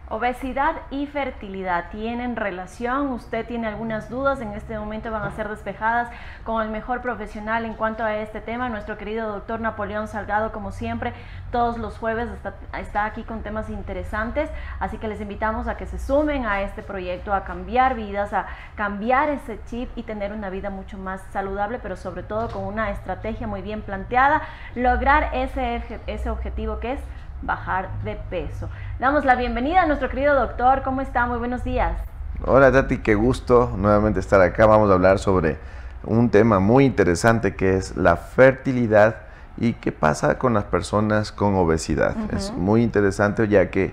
Obesidad y fertilidad tienen relación. Usted tiene algunas dudas, en este momento van a ser despejadas con el mejor profesional en cuanto a este tema, nuestro querido doctor Napoleón Salgado, como siempre, todos los jueves está aquí con temas interesantes, así que les invitamos a que se sumen a este proyecto, a cambiar vidas, a cambiar ese chip y tener una vida mucho más saludable, pero sobre todo con una estrategia muy bien planteada, lograr ese objetivo que es bajar de peso. Damos la bienvenida a nuestro querido doctor. ¿Cómo está? Muy buenos días. Hola Tati, qué gusto nuevamente estar acá. Vamos a hablar sobre un tema muy interesante que es la fertilidad y qué pasa con las personas con obesidad. Es muy interesante ya que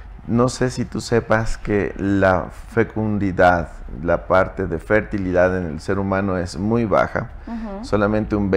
no sé si tú sepas que la fecundidad, la parte de fertilidad en el ser humano es muy baja. Solamente un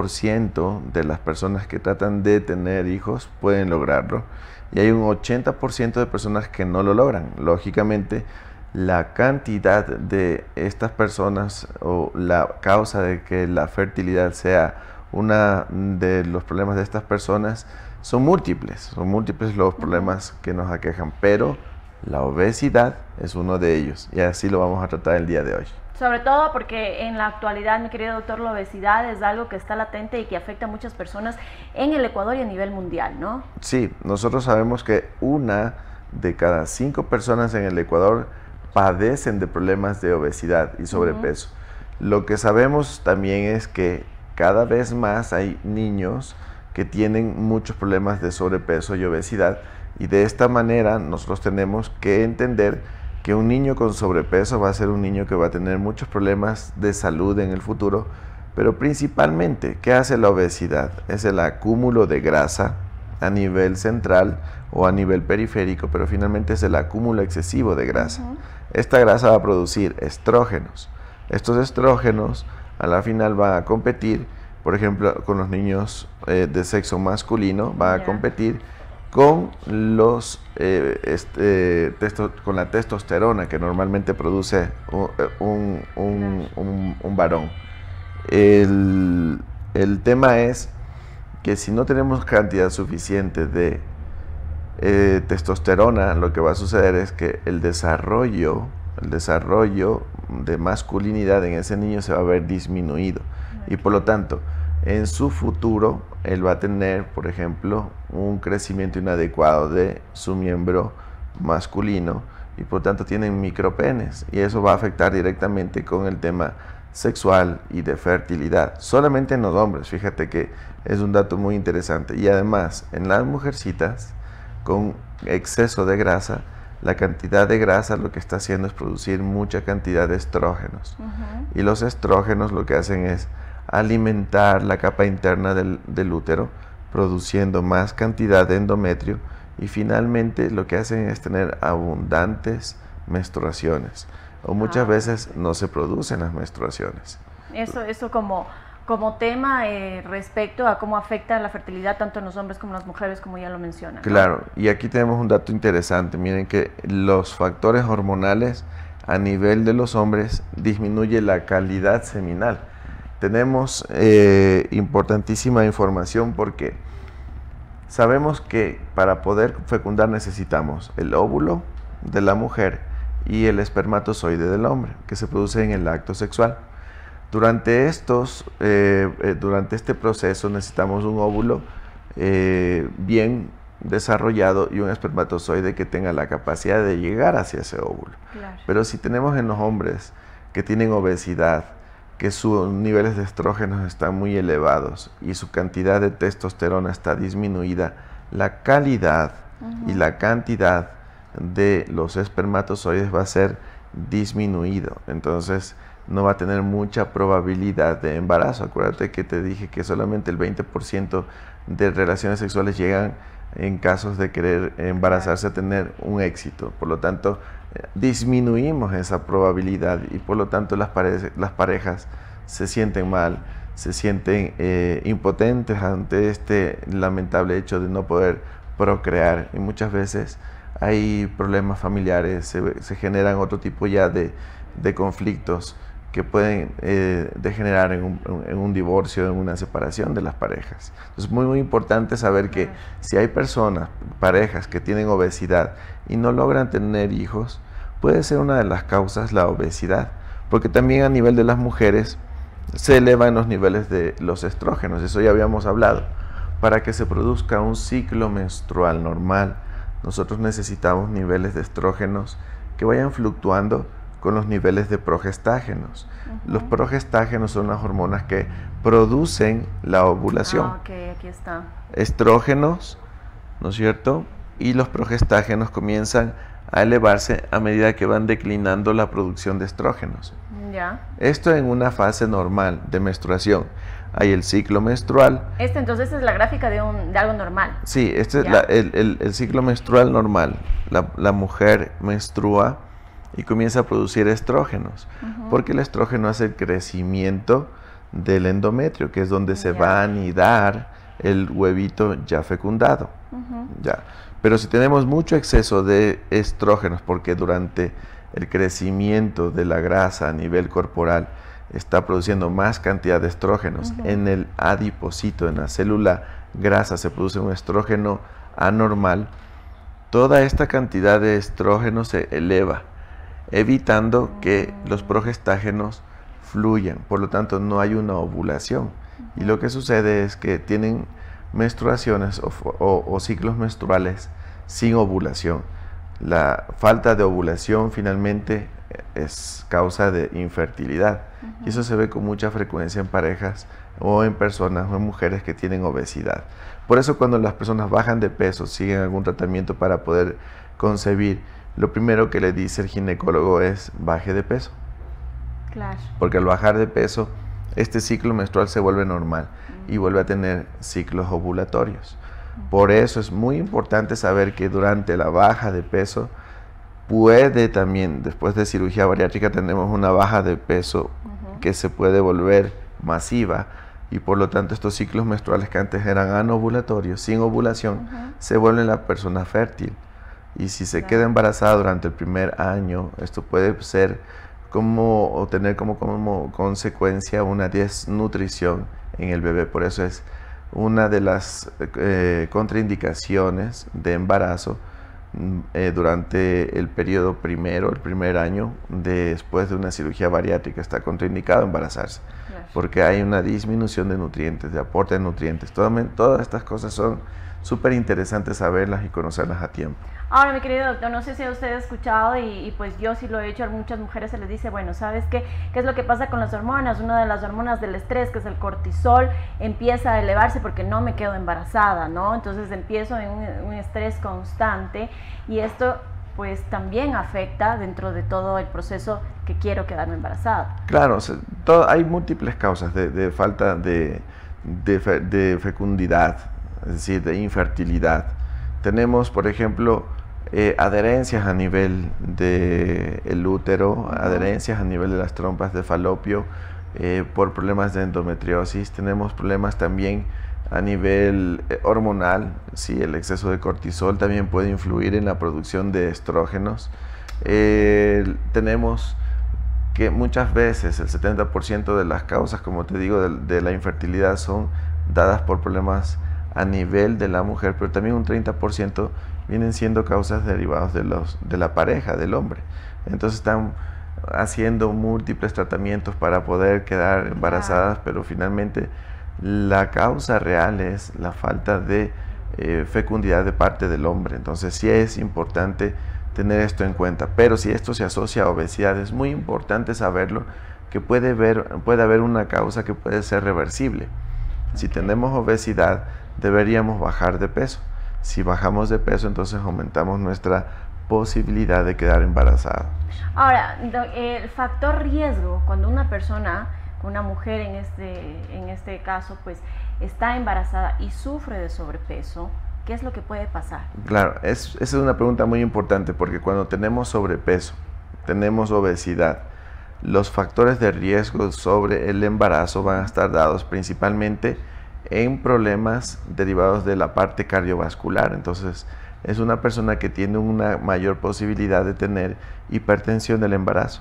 20% de las personas que tratan de tener hijos pueden lograrlo. Y hay un 80% de personas que no lo logran. Lógicamente, la cantidad de estas personas o la causa de que la fertilidad sea uno de los problemas de estas personas son múltiples los problemas que nos aquejan, pero la obesidad es uno de ellos y así lo vamos a tratar el día de hoy. Sobre todo porque en la actualidad, mi querido doctor, la obesidad es algo que está latente y que afecta a muchas personas en el Ecuador y a nivel mundial, ¿no? Sí, nosotros sabemos que 1 de cada 5 personas en el Ecuador padecen de problemas de obesidad y sobrepeso. Lo que sabemos también es que cada vez más hay niños que tienen muchos problemas de sobrepeso y obesidad, y de esta manera nosotros tenemos que entender que un niño con sobrepeso va a ser un niño que va a tener muchos problemas de salud en el futuro, pero principalmente, ¿qué hace la obesidad? Es el acúmulo de grasa a nivel central o a nivel periférico, pero finalmente es el acúmulo excesivo de grasa. Esta grasa va a producir estrógenos. Estos estrógenos a la final van a competir, por ejemplo, con los niños de sexo masculino, va a competir con con la testosterona que normalmente produce un varón. El tema es que si no tenemos cantidad suficiente de testosterona, lo que va a suceder es que el desarrollo de masculinidad en ese niño se va a ver disminuido y por lo tanto en su futuro él va a tener, por ejemplo, un crecimiento inadecuado de su miembro masculino y por tanto tienen micropenes y eso va a afectar directamente con el tema sexual y de fertilidad, solamente en los hombres. Fíjate que es un dato muy interesante. Y además en las mujercitas con exceso de grasa, la cantidad de grasa lo que está haciendo es producir mucha cantidad de estrógenos. Y los estrógenos lo que hacen es alimentar la capa interna del útero, produciendo más cantidad de endometrio y finalmente lo que hacen es tener abundantes menstruaciones o muchas veces no se producen las menstruaciones. Eso como tema respecto a cómo afecta la fertilidad tanto en los hombres como en las mujeres, como ya lo mencionan, ¿no? Claro, y aquí tenemos un dato interesante. Miren que los factores hormonales a nivel de los hombres disminuye la calidad seminal. Tenemos importantísima información porque sabemos que para poder fecundar necesitamos el óvulo de la mujer y el espermatozoide del hombre, que se produce en el acto sexual. Durante este proceso necesitamos un óvulo bien desarrollado y un espermatozoide que tenga la capacidad de llegar hacia ese óvulo. Claro. Pero si tenemos en los hombres que tienen obesidad, que sus niveles de estrógenos están muy elevados y su cantidad de testosterona está disminuida, la calidad y la cantidad de los espermatozoides va a ser disminuido. Entonces no va a tener mucha probabilidad de embarazo. Acuérdate que te dije que solamente el 20% de relaciones sexuales llegan en casos de querer embarazarse a tener un éxito. Por lo tanto, disminuimos esa probabilidad y por lo tanto las parejas se sienten mal, se sienten impotentes ante este lamentable hecho de no poder procrear y muchas veces hay problemas familiares, se generan otro tipo ya de conflictos que pueden degenerar en un divorcio, en una separación de las parejas. Entonces es muy importante saber que si hay personas, parejas que tienen obesidad y no logran tener hijos, puede ser una de las causas la obesidad, porque también a nivel de las mujeres se elevan los niveles de los estrógenos, eso ya habíamos hablado. Para que se produzca un ciclo menstrual normal, nosotros necesitamos niveles de estrógenos que vayan fluctuando con los niveles de progestágenos. Los progestágenos son las hormonas que producen la ovulación. Ok, aquí está. Estrógenos, ¿no es cierto? Y los progestágenos comienzan a elevarse a medida que van declinando la producción de estrógenos. Ya. Esto en una fase normal de menstruación. Hay el ciclo menstrual. Entonces es la gráfica de algo normal. Sí, este es el ciclo menstrual normal. La mujer menstrua y comienza a producir estrógenos, porque el estrógeno hace el crecimiento del endometrio, que es donde se va a anidar el huevito ya fecundado. Ya. Pero si tenemos mucho exceso de estrógenos, porque durante el crecimiento de la grasa a nivel corporal está produciendo más cantidad de estrógenos, en el adipocito, en la célula grasa, se produce un estrógeno anormal, toda esta cantidad de estrógeno se eleva, evitando que los progestágenos fluyan, por lo tanto no hay una ovulación. Y lo que sucede es que tienen menstruaciones o ciclos menstruales sin ovulación. La falta de ovulación finalmente es causa de infertilidad, y eso se ve con mucha frecuencia en parejas o en personas o en mujeres que tienen obesidad. Por eso cuando las personas bajan de peso, siguen algún tratamiento para poder concebir, lo primero que le dice el ginecólogo es baje de peso. Claro. Porque al bajar de peso, este ciclo menstrual se vuelve normal y vuelve a tener ciclos ovulatorios. Por eso es muy importante saber que durante la baja de peso puede también, después de cirugía bariátrica, tenemos una baja de peso que se puede volver masiva, y por lo tanto estos ciclos menstruales que antes eran anovulatorios, sin ovulación, se vuelven la persona fértil. Y si se queda embarazada durante el primer año, esto puede ser o tener como consecuencia una desnutrición en el bebé. Por eso es una de las contraindicaciones de embarazo durante el periodo el primer año después de una cirugía bariátrica. Está contraindicado embarazarse, porque hay una disminución de nutrientes, de aporte de nutrientes. Todas estas cosas son súper interesantes saberlas y conocerlas a tiempo. Ahora, mi querido doctor, no sé si usted ha escuchado y pues yo sí lo he hecho, a muchas mujeres se les dice, bueno, ¿sabes qué? ¿Qué es lo que pasa con las hormonas? Una de las hormonas del estrés, que es el cortisol, empieza a elevarse porque no me quedo embarazada, ¿no? Entonces empiezo en un estrés constante, y esto pues también afecta dentro de todo el proceso que quiero quedarme embarazada. Claro, hay múltiples causas de falta de fecundidad, es decir, de infertilidad. Tenemos, por ejemplo, adherencias a nivel del útero, adherencias a nivel de las trompas de falopio, por problemas de endometriosis. Tenemos problemas también a nivel hormonal, sí, el exceso de cortisol también puede influir en la producción de estrógenos. Tenemos que muchas veces el 70% de las causas, como te digo, de la infertilidad son dadas por problemas a nivel de la mujer, pero también un 30% vienen siendo causas derivadas de la pareja, del hombre. Entonces están haciendo múltiples tratamientos para poder quedar embarazadas, pero finalmente la causa real es la falta de fecundidad de parte del hombre. Entonces sí es importante tener esto en cuenta, pero si esto se asocia a obesidad, es muy importante saberlo, que puede haber una causa que puede ser reversible. Si tenemos obesidad, deberíamos bajar de peso. Si bajamos de peso, entonces aumentamos nuestra posibilidad de quedar embarazada. Ahora, el factor riesgo, cuando una persona, una mujer en este caso, pues está embarazada y sufre de sobrepeso, ¿qué es lo que puede pasar? Claro, esa es una pregunta muy importante, porque cuando tenemos sobrepeso, tenemos obesidad, los factores de riesgo sobre el embarazo van a estar dados principalmente en problemas derivados de la parte cardiovascular. Entonces, es una persona que tiene una mayor posibilidad de tener hipertensión del embarazo.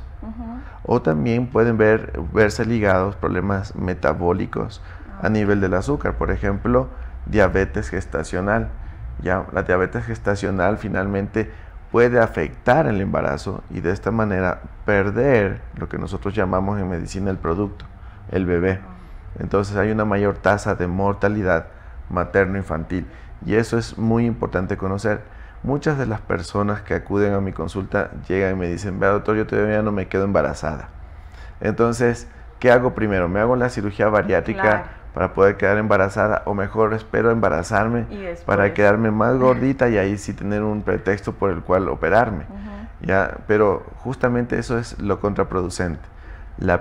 O también pueden verse ligados problemas metabólicos a nivel del azúcar, por ejemplo, diabetes gestacional. Ya, la diabetes gestacional finalmente puede afectar el embarazo y de esta manera perder lo que nosotros llamamos en medicina el producto, el bebé. Entonces hay una mayor tasa de mortalidad materno-infantil y eso es muy importante conocer. Muchas de las personas que acuden a mi consulta llegan y me dicen: vea, doctor, yo todavía no me quedo embarazada. Entonces, ¿qué hago primero? ¿Me hago la cirugía bariátrica para poder quedar embarazada, o mejor espero embarazarme para quedarme más gordita y ahí sí tener un pretexto por el cual operarme? ¿Ya? Pero justamente eso es lo contraproducente. El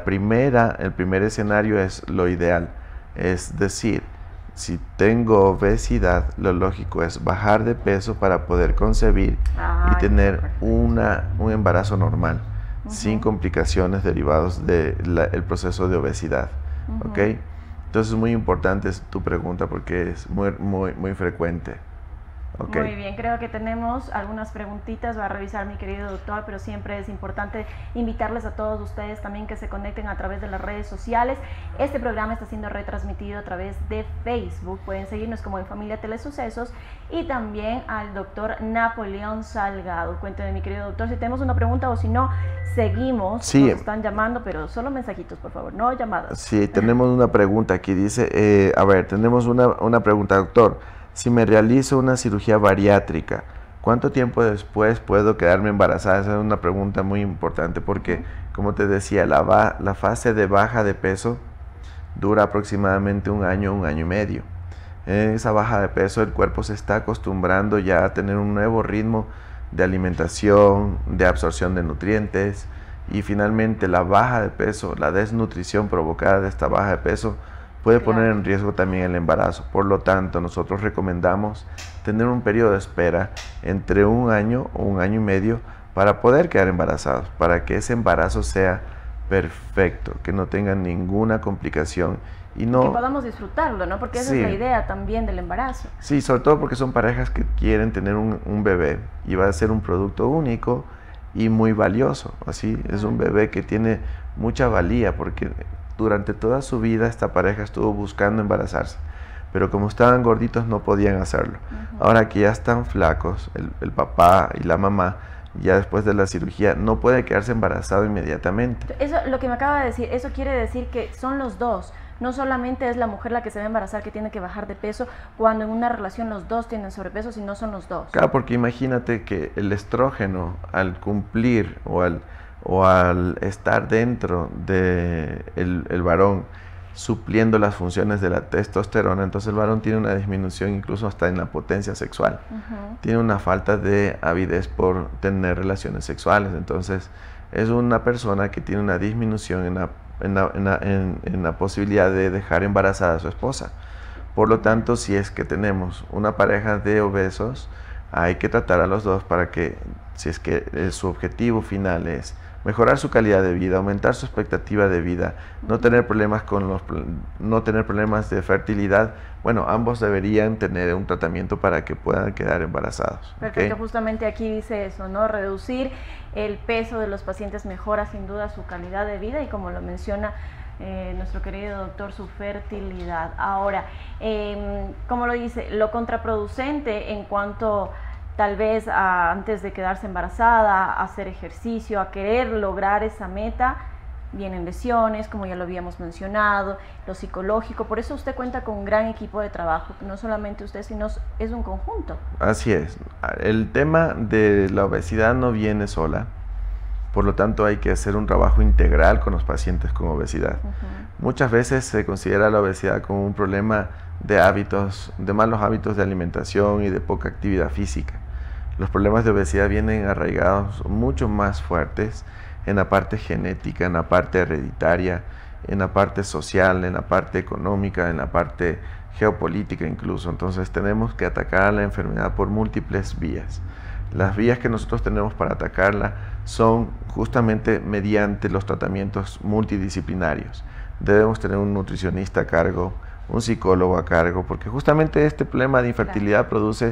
primer escenario es lo ideal, es decir, si tengo obesidad, lo lógico es bajar de peso para poder concebir y tener un embarazo normal, sin complicaciones derivadas del proceso de obesidad. ¿Ok? Entonces es muy importante tu pregunta porque es muy frecuente. Okay. Muy bien, creo que tenemos algunas preguntitas, va a revisar mi querido doctor, pero siempre es importante invitarles a todos ustedes también que se conecten a través de las redes sociales. Este programa está siendo retransmitido a través de Facebook, pueden seguirnos como en Familia Telesucesos, y también al doctor Napoleón Salgado. Cuénteme, mi querido doctor, si tenemos una pregunta o si no, seguimos. Sí. Nos están llamando, pero solo mensajitos, por favor, no llamadas. Sí, tenemos una pregunta aquí, dice, tenemos una pregunta, doctor. Si me realizo una cirugía bariátrica, ¿cuánto tiempo después puedo quedarme embarazada? Esa es una pregunta muy importante porque, como te decía, la fase de baja de peso dura aproximadamente un año y medio. En esa baja de peso el cuerpo se está acostumbrando ya a tener un nuevo ritmo de alimentación, de absorción de nutrientes, y finalmente la baja de peso, la desnutrición provocada de esta baja de peso puede poner en riesgo también el embarazo. Por lo tanto, nosotros recomendamos tener un periodo de espera entre un año o un año y medio para poder quedar embarazados, para que ese embarazo sea perfecto, que no tenga ninguna complicación y no... Que podamos disfrutarlo, ¿no? Porque esa es la idea también del embarazo. Sí, sobre todo porque son parejas que quieren tener un bebé y va a ser un producto único y muy valioso. Así, es un bebé que tiene mucha valía porque durante toda su vida esta pareja estuvo buscando embarazarse, pero como estaban gorditos no podían hacerlo. Ahora que ya están flacos, el papá y la mamá, ya después de la cirugía, no puede quedarse embarazado inmediatamente. Eso, lo que me acaba de decir, eso quiere decir que son los dos. No solamente es la mujer la que se va a embarazar, que tiene que bajar de peso, cuando en una relación los dos tienen sobrepeso, sino son los dos. Claro, porque imagínate que el estrógeno, al cumplir o al estar dentro de el varón, supliendo las funciones de la testosterona, entonces el varón tiene una disminución incluso hasta en la potencia sexual. Tiene una falta de avidez por tener relaciones sexuales. Entonces es una persona que tiene una disminución en la posibilidad de dejar embarazada a su esposa. Por lo tanto, si es que tenemos una pareja de obesos, hay que tratar a los dos para que, si es que su objetivo final es mejorar su calidad de vida, aumentar su expectativa de vida, no tener problemas de fertilidad, bueno, ambos deberían tener un tratamiento para que puedan quedar embarazados. Perfecto, justamente aquí dice eso, ¿no? Reducir el peso de los pacientes mejora sin duda su calidad de vida y, como lo menciona nuestro querido doctor, su fertilidad. Ahora, como lo dice, lo contraproducente en cuanto tal vez antes de quedarse embarazada, a hacer ejercicio, a querer lograr esa meta, vienen lesiones, como ya lo habíamos mencionado, lo psicológico. Por eso usted cuenta con un gran equipo de trabajo, no solamente usted, sino es un conjunto. Así es. El tema de la obesidad no viene sola, por lo tanto hay que hacer un trabajo integral con los pacientes con obesidad. Muchas veces se considera la obesidad como un problema de hábitos, de malos hábitos de alimentación y de poca actividad física. Los problemas de obesidad vienen arraigados mucho más fuertes en la parte genética, en la parte hereditaria, en la parte social, en la parte económica, en la parte geopolítica incluso. Entonces tenemos que atacar la enfermedad por múltiples vías. Las vías que nosotros tenemos para atacarla son justamente mediante los tratamientos multidisciplinarios. Debemos tener un nutricionista a cargo, un psicólogo a cargo, porque justamente este problema de infertilidad produce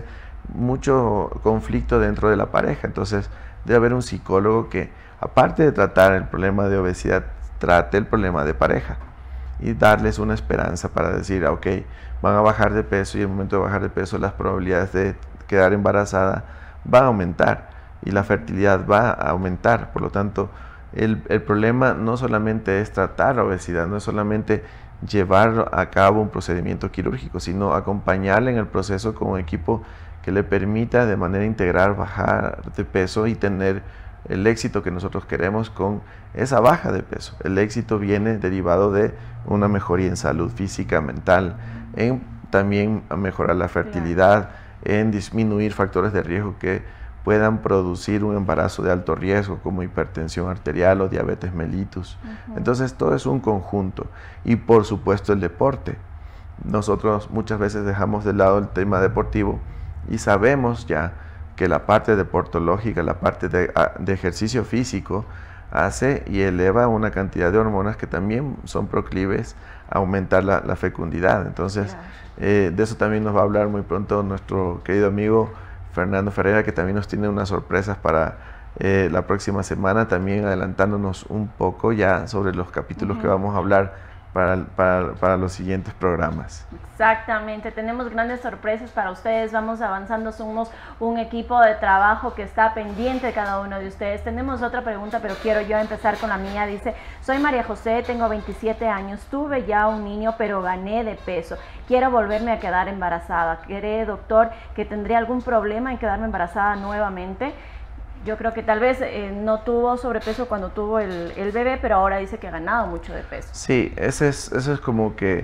mucho conflicto dentro de la pareja. Entonces debe haber un psicólogo que, aparte de tratar el problema de obesidad, trate el problema de pareja y darles una esperanza para decir, ok, van a bajar de peso, y en el momento de bajar de peso las probabilidades de quedar embarazada van a aumentar y la fertilidad va a aumentar. Por lo tanto, el problema no solamente es tratar la obesidad, no es solamente llevar a cabo un procedimiento quirúrgico, sino acompañarle en el proceso con un equipo que le permita de manera integral bajar de peso y tener el éxito que nosotros queremos con esa baja de peso. El éxito viene derivado de una mejoría en salud física, mental, en también a mejorar la fertilidad, en disminuir factores de riesgo que puedan producir un embarazo de alto riesgo, como hipertensión arterial o diabetes mellitus. Entonces todo es un conjunto. Y por supuesto el deporte. Nosotros muchas veces dejamos de lado el tema deportivo y sabemos ya que la parte deportológica, la parte de ejercicio físico, hace y eleva una cantidad de hormonas que también son proclives a aumentar la fecundidad. Entonces, de eso también nos va a hablar muy pronto nuestro querido amigo Fernando Ferreira, que también nos tiene unas sorpresas para la próxima semana, también adelantándonos un poco ya sobre los capítulos que vamos a hablar para los siguientes programas. Exactamente, tenemos grandes sorpresas para ustedes, vamos avanzando, somos un equipo de trabajo que está pendiente de cada uno de ustedes. Tenemos otra pregunta, pero quiero yo empezar con la mía. Dice, soy María José, tengo 27 años, tuve ya un niño, pero gané de peso. Quiero volverme a quedar embarazada. ¿Cree, doctor, que tendría algún problema en quedarme embarazada nuevamente? Yo creo que tal vez no tuvo sobrepeso cuando tuvo el bebé, pero ahora dice que ha ganado mucho de peso. Sí, eso es como que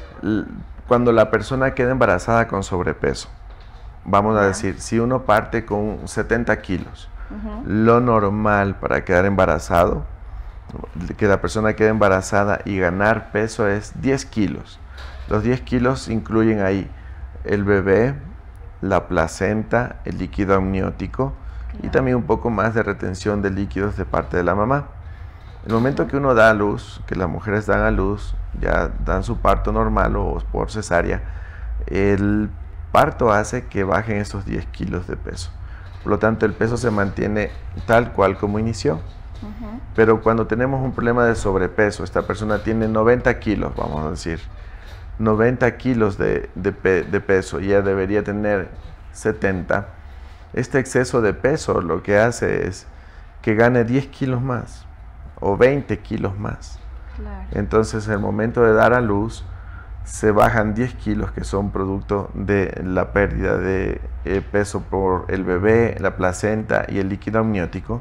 cuando la persona queda embarazada con sobrepeso, vamos a decir, si uno parte con 70 kilos, lo normal para quedar embarazado, que la persona quede embarazada y ganar peso es 10 kilos. Los 10 kilos incluyen ahí el bebé, la placenta, el líquido amniótico, y también un poco más de retención de líquidos de parte de la mamá. El momento que uno da a luz, que las mujeres dan a luz, ya dan su parto normal o por cesárea, el parto hace que bajen esos 10 kilos de peso. Por lo tanto, el peso se mantiene tal cual como inició. Pero cuando tenemos un problema de sobrepeso, esta persona tiene 90 kilos, vamos a decir, 90 kilos de peso, y ella debería tener 70. Este exceso de peso lo que hace es que gane 10 kilos más o 20 kilos más. Entonces, en el momento de dar a luz, se bajan 10 kilos que son producto de la pérdida de peso por el bebé, la placenta y el líquido amniótico.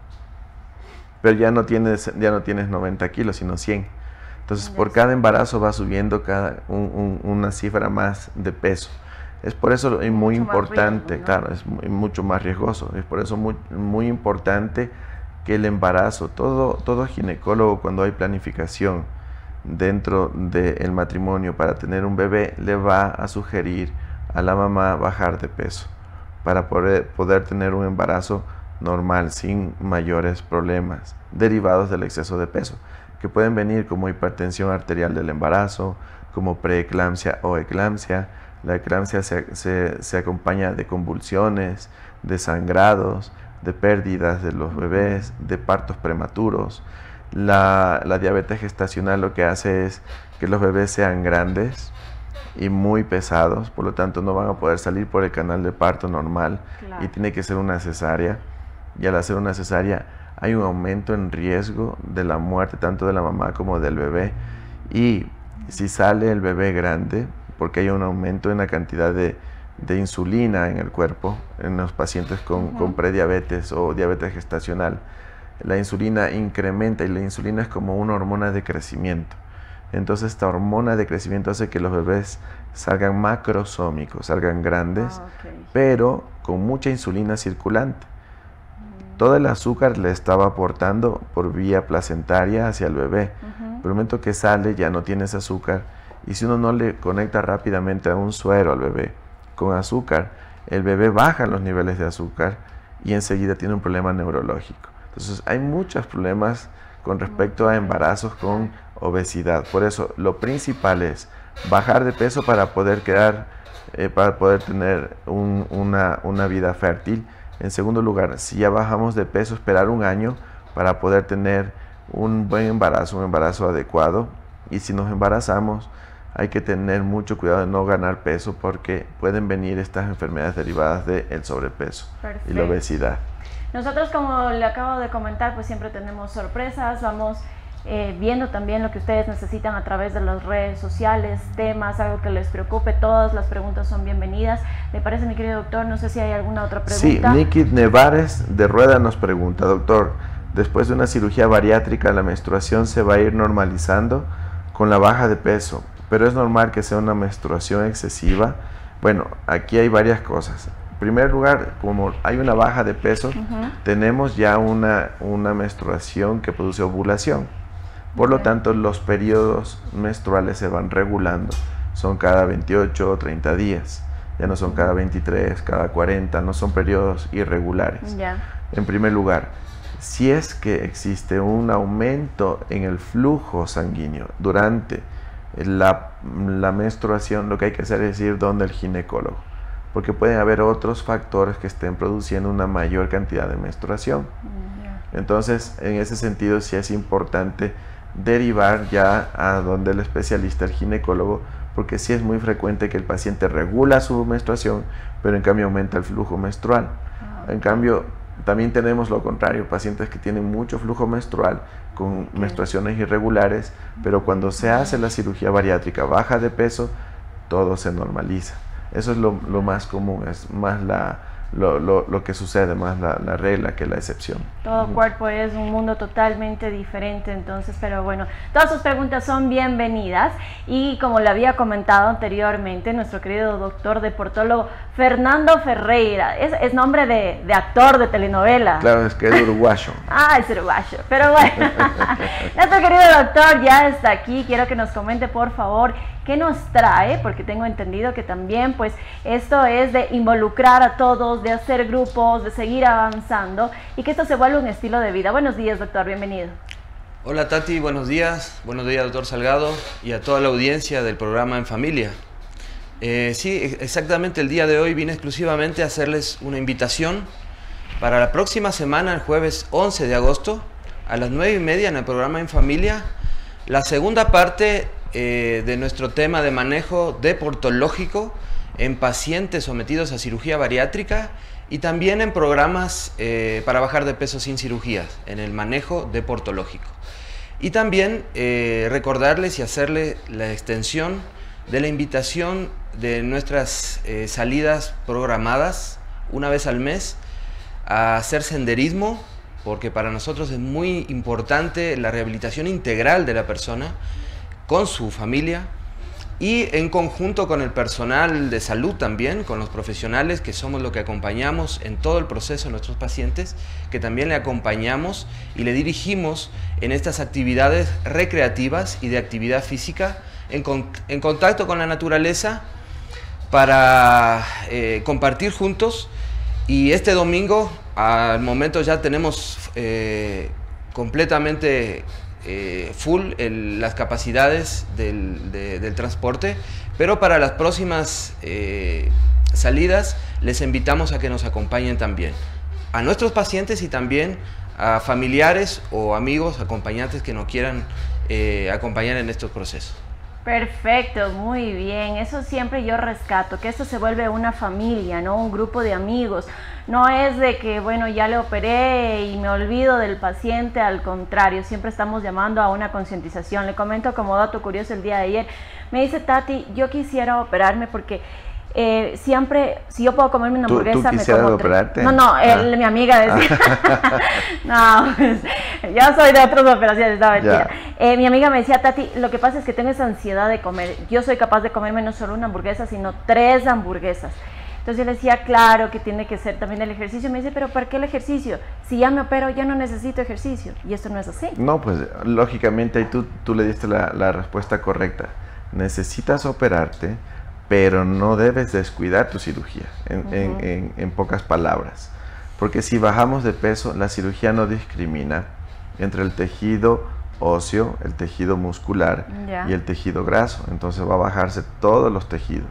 Pero ya no tienes 90 kilos, sino 100. Entonces, por cada embarazo va subiendo una cifra más de peso. Es por eso muy importante, claro, es mucho más riesgoso. Es por eso muy importante que el embarazo, todo ginecólogo, cuando hay planificación dentro del matrimonio para tener un bebé, le va a sugerir a la mamá bajar de peso para poder tener un embarazo normal, sin mayores problemas derivados del exceso de peso, que pueden venir como hipertensión arterial del embarazo, como preeclampsia o eclampsia. La eclampsia se acompaña de convulsiones, de sangrados, de pérdidas de los bebés, de partos prematuros. La diabetes gestacional lo que hace es que los bebés sean grandes y muy pesados, por lo tanto no van a poder salir por el canal de parto normal, y tiene que ser una cesárea. Y al hacer una cesárea hay un aumento en riesgo de la muerte tanto de la mamá como del bebé. Y si sale el bebé grande, porque hay un aumento en la cantidad de insulina en el cuerpo, en los pacientes con prediabetes o diabetes gestacional, la insulina incrementa, y la insulina es como una hormona de crecimiento. Entonces esta hormona de crecimiento hace que los bebés salgan macrosómicos, salgan grandes, pero con mucha insulina circulante. Todo el azúcar le estaba aportando por vía placentaria hacia el bebé. Pero el momento que sale ya no tiene ese azúcar, y si uno no le conecta rápidamente a un suero al bebé con azúcar, el bebé baja los niveles de azúcar y enseguida tiene un problema neurológico. Entonces hay muchos problemas con respecto a embarazos con obesidad. Por eso lo principal es bajar de peso para poder quedar para poder tener una vida fértil. En segundo lugar, si ya bajamos de peso, esperar un año para poder tener un buen embarazo, un embarazo adecuado. Y si nos embarazamos, hay que tener mucho cuidado de no ganar peso porque pueden venir estas enfermedades derivadas del sobrepeso. Perfecto. Y la obesidad. Nosotros, como le acabo de comentar, pues siempre tenemos sorpresas, vamos viendo también lo que ustedes necesitan a través de las redes sociales, temas, algo que les preocupe, todas las preguntas son bienvenidas. ¿Le parece, mi querido doctor? No sé si hay alguna otra pregunta. Sí, Nikit Nevares de Rueda nos pregunta, doctor, después de una cirugía bariátrica, ¿la menstruación se va a ir normalizando con la baja de peso? ¿Pero es normal que sea una menstruación excesiva? Bueno, aquí hay varias cosas. En primer lugar, como hay una baja de peso, tenemos ya una menstruación que produce ovulación. Por lo tanto, los periodos menstruales se van regulando. Son cada 28 o 30 días. Ya no son cada 23, cada 40, no son periodos irregulares. En primer lugar, si es que existe un aumento en el flujo sanguíneo durante la menstruación, lo que hay que hacer es ir donde el ginecólogo, porque pueden haber otros factores que estén produciendo una mayor cantidad de menstruación. Entonces, en ese sentido, sí es importante derivar ya a donde el especialista, el ginecólogo, porque sí es muy frecuente que el paciente regula su menstruación, pero en cambio aumenta el flujo menstrual. En cambio, también tenemos lo contrario, pacientes que tienen mucho flujo menstrual con menstruaciones irregulares, pero cuando se hace la cirugía bariátrica, baja de peso, todo se normaliza. Eso es lo más común, es más lo que sucede, más la regla que la excepción. Todo cuerpo es un mundo totalmente diferente, entonces, pero bueno, todas sus preguntas son bienvenidas. Y como le había comentado anteriormente, nuestro querido doctor deportólogo Fernando Ferreira, es nombre de actor de telenovela. Claro, es que es uruguayo. Es uruguayo, pero bueno. Nuestro querido doctor ya está aquí, quiero que nos comente por favor qué nos trae, porque tengo entendido que también pues esto es de involucrar a todos, de hacer grupos, de seguir avanzando y que esto se vuelva un estilo de vida. Buenos días, doctor, bienvenido. Hola Tati, buenos días doctor Salgado y a toda la audiencia del programa En Familia. Sí, exactamente, el día de hoy vine exclusivamente a hacerles una invitación para la próxima semana, el jueves 11 de agosto, a las 9:30 en el programa En Familia, la segunda parte de nuestro tema de manejo deportológico en pacientes sometidos a cirugía bariátrica y también en programas para bajar de peso sin cirugías, en el manejo deportológico. Y también recordarles y hacerle la extensión de la invitación de nuestras salidas programadas una vez al mes a hacer senderismo, porque para nosotros es muy importante la rehabilitación integral de la persona con su familia y en conjunto con el personal de salud también, con los profesionales que somos los que acompañamos en todo el proceso de nuestros pacientes, que también le acompañamos y le dirigimos en estas actividades recreativas y de actividad física en contacto con la naturaleza para compartir juntos. Y este domingo, al momento ya tenemos completamente full las capacidades del transporte, pero para las próximas salidas les invitamos a que nos acompañen también, a nuestros pacientes y también a familiares o amigos, acompañantes que nos quieran acompañar en estos procesos. Perfecto, muy bien. Eso siempre yo rescato, que esto se vuelve una familia, ¿no? Un grupo de amigos. No es de que, bueno, ya le operé y me olvido del paciente, al contrario, siempre estamos llamando a una concientización. Le comento como dato curioso el día de ayer, me dice Tati, yo quisiera operarme porque siempre, si yo puedo comerme una hamburguesa, ¿Tú quisieras me como operarte? No, mi amiga decía. No, pues, yo soy de otras operaciones, no, mentira. Mi amiga me decía, Tati, lo que pasa es que tengo esa ansiedad de comer. Yo soy capaz de comerme no solo una hamburguesa, sino 3 hamburguesas. Entonces yo le decía, claro, que tiene que ser también el ejercicio. Me dice, pero ¿para qué el ejercicio? Si ya me opero, ya no necesito ejercicio. Y esto no es así. No, pues lógicamente ahí tú le diste la respuesta correcta. Necesitas operarte, pero no debes descuidar tu cirugía, en pocas palabras. Porque si bajamos de peso, la cirugía no discrimina entre el tejido óseo, el tejido muscular y el tejido graso. Entonces va a bajarse todos los tejidos.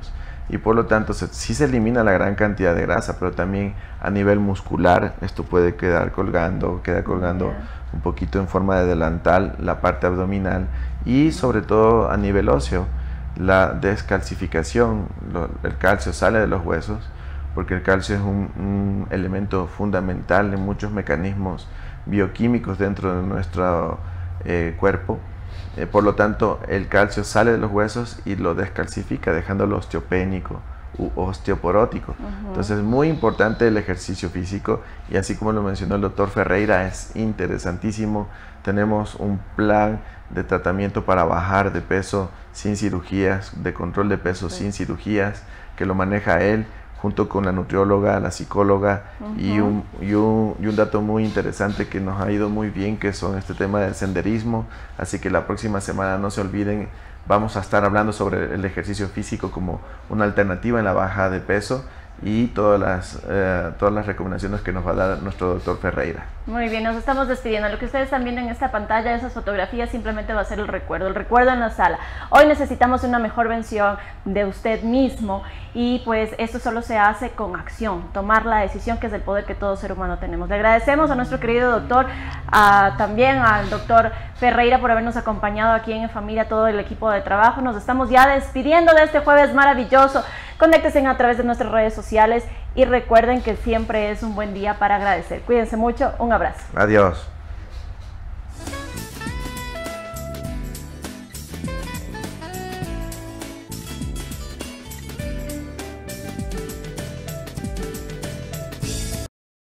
y por lo tanto sí se elimina la gran cantidad de grasa, pero también a nivel muscular esto puede queda colgando un poquito en forma de delantal la parte abdominal, y sobre todo a nivel óseo la descalcificación, el calcio sale de los huesos, porque el calcio es un elemento fundamental en muchos mecanismos bioquímicos dentro de nuestro cuerpo. Por lo tanto, el calcio sale de los huesos y lo descalcifica, dejándolo osteopénico u osteoporótico. Entonces es muy importante el ejercicio físico, y así como lo mencionó el doctor Ferreira, es interesantísimo. Tenemos un plan de tratamiento para bajar de peso sin cirugías, de control de peso sin cirugías, que lo maneja él junto con la nutrióloga, la psicóloga, y un dato muy interesante que nos ha ido muy bien, que son este tema del senderismo. Así que la próxima semana, no se olviden, vamos a estar hablando sobre el ejercicio físico como una alternativa en la baja de peso, y todas las recomendaciones que nos va a dar nuestro doctor Ferreira. Muy bien, nos estamos despidiendo. Lo que ustedes están viendo en esta pantalla, esas fotografías, simplemente va a ser el recuerdo en la sala. Hoy necesitamos una mejor versión de usted mismo, y pues esto solo se hace con acción, tomar la decisión, que es el poder que todo ser humano tenemos. Le agradecemos a nuestro querido doctor, también al doctor Ferreira, por habernos acompañado aquí en Familia, todo el equipo de trabajo. Nos estamos ya despidiendo de este jueves maravilloso. Conéctense a través de nuestras redes sociales y recuerden que siempre es un buen día para agradecer. Cuídense mucho, un abrazo. Adiós.